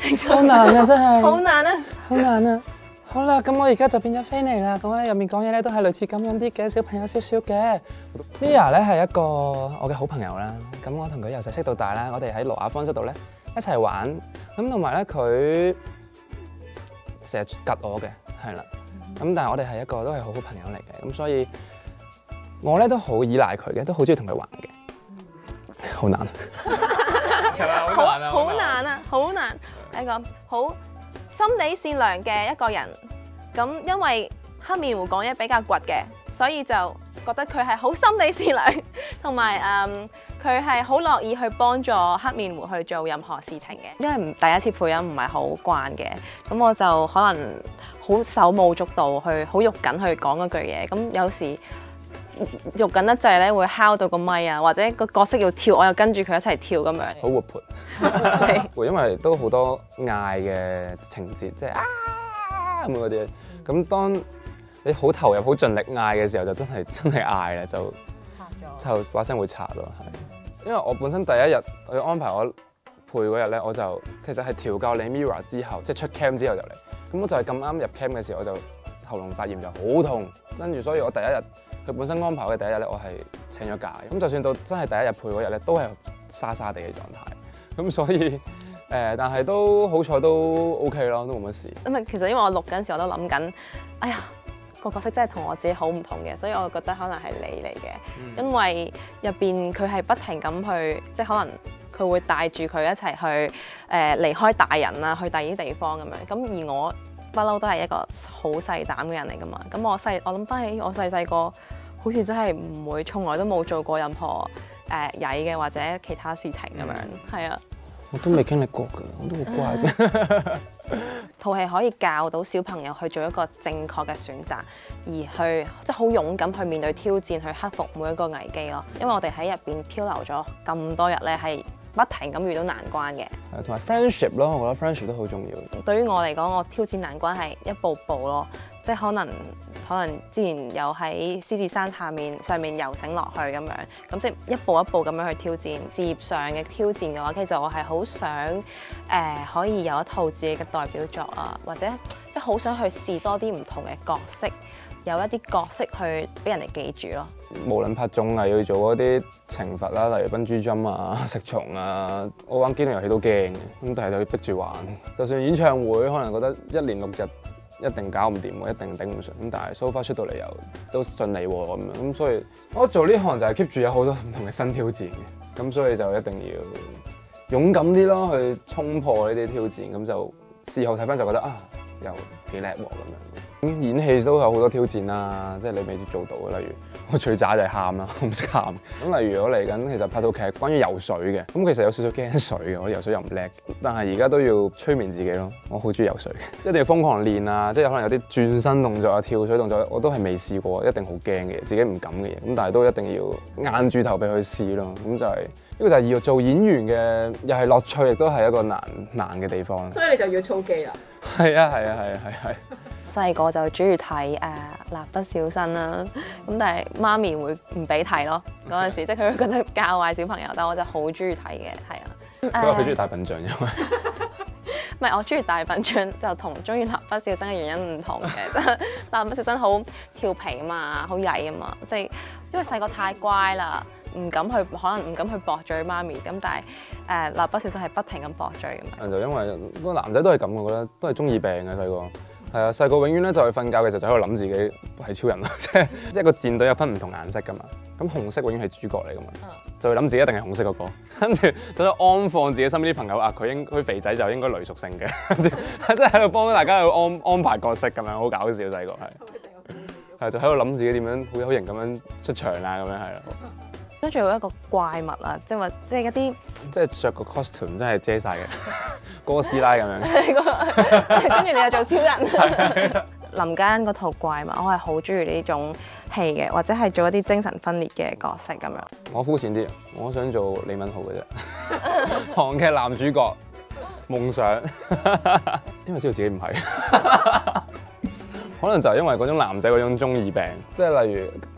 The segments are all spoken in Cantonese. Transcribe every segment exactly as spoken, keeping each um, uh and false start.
好難啊，真係。 好難啊！ 好難啊！好啦，咁我而家就變咗菲尼啦。咁喺入面講嘢咧，都係類似咁樣啲嘅，小朋友少少嘅。Lia 咧係一個我嘅好朋友啦。咁我同佢由細識到大啦，我哋喺羅亞方舟度咧一齊玩。咁同埋咧佢成日吉我嘅，係啦。咁但係我哋係一個都係好好朋友嚟嘅。咁所以我咧都好依賴佢嘅，都好中意同佢玩嘅。好難。 好好難啊！好難，一個好心地善良嘅一個人。咁因為黑面胡講嘢比較倔嘅，所以就覺得佢係好心地善良，同埋誒佢係好樂意去幫助黑面胡去做任何事情嘅。因為唔第一次配音唔係好慣嘅，咁我就可能好手舞足蹈去好肉緊去講嗰句嘢。咁有時肉緊得滯咧，會敲到個咪啊，或者個角色要跳，我又跟住佢一齊跳咁樣。 好活潑，因為都好多嗌嘅情節，即係啊咁嗰啲。咁當你好投入、好盡力嗌嘅時候，就真係真係嗌啦，就就把聲會拆咯。係，因為我本身第一日佢安排我配嗰日咧，我就其實係調教你 Mirror 之後，即係出 cam 之後就嚟。咁我就係咁啱入 cam 嘅時候，我就喉嚨發炎就好痛，跟住所以我第一日。佢本身安排嘅第一日咧，我係請咗假嘅。咁就算到真係第一日配嗰日咧，都係沙沙地嘅狀態。咁所以誒、呃，但係都好彩都 OK 咯，都冇乜事。 咁啊，其實因為我錄緊時，我都諗緊，哎呀個角色真係同我自己好唔同嘅，所以我覺得可能係你嚟嘅。嗯、因為入邊佢係不停咁去，即係可能佢會帶住佢一齊去誒、呃、離開大人啊，去第二啲地方咁樣。咁而我不嬲都係一個好細膽嘅人嚟㗎嘛。咁我細我諗翻起我細細個。好似真係唔會，從來都冇做過任何誒曳嘅或者其他事情咁樣，係啊。 我都未經歷過㗎，我都好乖嘅。 套戲可以教到小朋友去做一個正確嘅選擇，而去即係好勇敢去面對挑戰，去克服每一個危機咯。因為我哋喺入邊漂流咗咁多日咧，係不停咁遇到難關嘅。 係，同埋 friendship 咯，我覺得 friendship 都好重要。 對於我嚟講，我挑戰難關係一步步咯。即係可能可能之前有喺獅子山下面上面游繩落去咁樣，咁即係一步一步咁樣去挑戰。事業上嘅挑戰嘅話，其實我係好想誒、呃、可以有一套自己嘅代表作啊，或者即係好想去試多啲唔同嘅角色，有一啲角色去俾人哋記住咯。 無論拍綜藝要做嗰啲懲罰啦，例如笨豬跳啊、食蟲啊，我玩機動遊戲都驚嘅，咁但係就要逼住玩。就算演唱會，可能覺得一連六日。一定搞唔掂喎，一定頂唔順。咁但係 so far 出到嚟又都順利喎咁樣，咁所以我做呢行就係 keep 住有好多唔同嘅新挑戰嘅，咁所以就一定要勇敢啲咯，去衝破呢啲挑戰。咁就事後睇翻就覺得啊，又幾叻喎咁樣。演戲都有好多挑戰啦，即係你未必做到嘅。例如我最渣就係喊啦，我唔識喊。咁例如我嚟緊其實拍套劇關於游水嘅，咁其實有少少驚水嘅，我游水又唔叻，但係而家都要催眠自己咯。我好中意游水，一定要瘋狂練啊！即係可能有啲轉身動作啊、跳水動作，我都係未試過，一定好驚嘅，自己唔敢嘅嘢。咁但係都一定要硬住頭皮去試咯。咁就係呢個就係要做演員嘅，又係樂趣，亦都係一個難難嘅地方。 所以你就要操肌啦。 係啊係啊係啊係係。 細個就中意睇誒《蠟筆小新》啦，咁但係媽咪會唔俾睇咯。嗰陣時即係佢會覺得教壞小朋友，但我就好中意睇嘅，係啊。 佢話佢中意大笨象，因為唔係我中意大笨象，就同中意蠟筆小新嘅原因唔同嘅。蠟筆小新好調皮啊嘛，好曳啊嘛，即係因為細個太乖啦，唔敢去可能唔敢去駁嘴媽咪，咁但係誒蠟筆小新係不停咁駁嘴咁樣。 就因為個男仔都係咁，我覺得都係中二病嘅細個。係啊，細個永遠咧就係瞓覺嘅時候就喺度諗自己係超人啦，即係即係個戰隊有分唔同顏色噶嘛，咁紅色永遠係主角嚟噶嘛，就會諗自己一定係紅色嗰個，跟住就喺度安放自己身邊啲朋友啊，佢應佢肥仔就應該雷屬性嘅，跟住即係喺度幫大家去安安排角色咁樣，好搞笑細個係，係就喺度諗自己點樣好有型咁樣出場啊咁樣係咯。 跟住有一個怪物啊，即係話即係一啲即係着個 costume 真係遮晒嘅哥斯拉咁樣， 跟住你又做超人。林嘉欣嗰套怪物，我係好中意呢種戲嘅，或者係做一啲精神分裂嘅角色咁樣。 我膚淺啲，我想做李敏鎬嘅啫，韓劇男主角夢想，因為知道自己唔係。可能就係因為嗰種男仔嗰種中二病，即係例如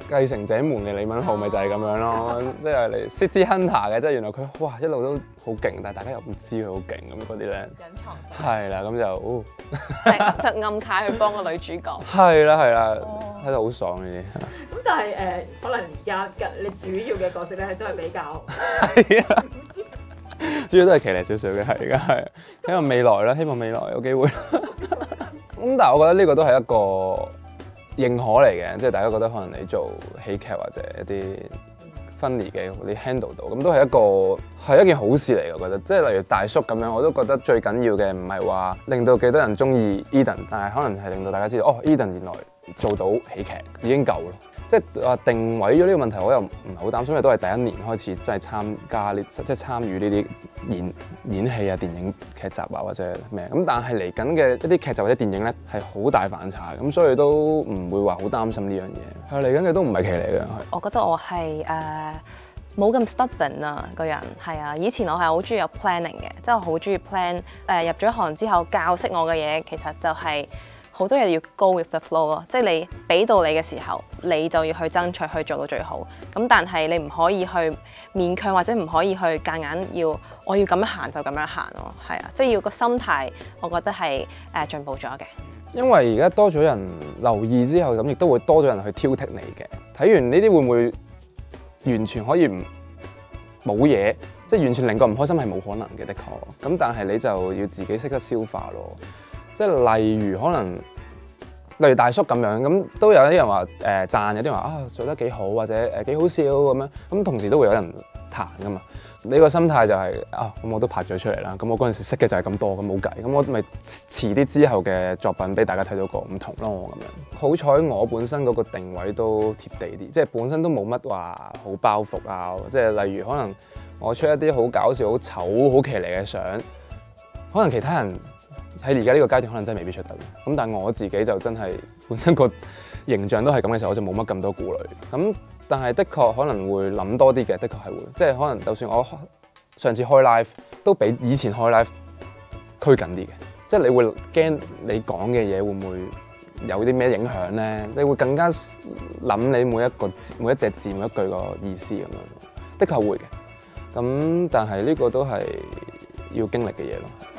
繼承者們嘅李敏鎬咪就係咁樣咯，即係嚟 City Hunter 嘅，即係原來佢哇一路都好勁，但係大家又唔知佢好勁咁嗰啲咧。隱藏係啦，咁就哦， 就暗卡去幫個女主角。 係啦係啦，睇到好爽呢啲。 咁但係誒，可能而家嘅你主要嘅角色咧，都係比較係啊，主要都係騎呢少少嘅，係而家係希望未來啦，希望未來有機會。咁但係我覺得呢個都係一個認可嚟嘅，即係大家覺得可能你做喜劇或者一啲 funny 嘅，你 handle 到，咁都係一個係一件好事嚟嘅。我覺得即係例如大叔咁樣，我都覺得最緊要嘅唔係話令到幾多人中意 Eden， 但係可能係令到大家知道哦 Eden 原來做到喜劇已經夠咯。即係話定位咗呢個問題，我又唔係好擔心，因為都係第一年開始即係參加呢，即係參與呢啲演演戲啊、電影劇集啊或者咩咁。但係嚟緊嘅一啲劇集或者電影咧係好大反差，咁所以都唔會話好擔心呢樣嘢。係嚟緊嘅都唔係騎呢嘅。 我覺得我係誒冇咁 stubborn 啊個人係啊，以前我係好中意有 planning 嘅，即係我好中意 plan 誒入咗行之後教識我嘅嘢，其實就係、是。好多嘢要 go with the flow 咯，即係你俾到你嘅時候，你就要去爭取去做到最好。咁但係你唔可以去勉強或者唔可以去夾硬要我要咁樣行就咁樣行咯，係啊，即係要個心態，我覺得係誒進步咗嘅。 因為而家多咗人留意之後，咁亦都會多咗人去挑剔你嘅。睇完呢啲會唔會完全可以唔冇嘢？即係完全令個唔開心係冇可能嘅，的確。咁但係你就要自己識得消化咯。即係例如可能，例如大叔咁樣，咁都有啲人話誒讚，有啲人話啊做得幾好，或者誒幾好笑咁樣，咁同時都會有人彈噶嘛。你個心態就係、是、啊，咁我都拍咗出嚟啦，咁我嗰陣時識嘅就係咁多，咁冇計，咁我咪遲啲之後嘅作品俾大家睇到個唔同咯咁樣。好彩我本身嗰個定位都貼地啲，即係本身都冇乜話好包袱啊，即係例如可能我出一啲好搞笑、好醜、好騎呢嘅相，可能其他人。喺而家呢個階段可能真係未必出得，咁但係我自己就真係本身個形象都係咁嘅時候，我就冇乜咁多顧慮。咁但係的確可能會諗多啲嘅，的確係會，即係可能就算我上次開 live 都比以前開 live 拘謹啲嘅，即係你會驚你講嘅嘢會唔會有啲咩影響咧？你會更加諗你每一個字、每一隻字、每一句個意思咁樣，的確會嘅。咁但係呢個都係要經歷嘅嘢咯。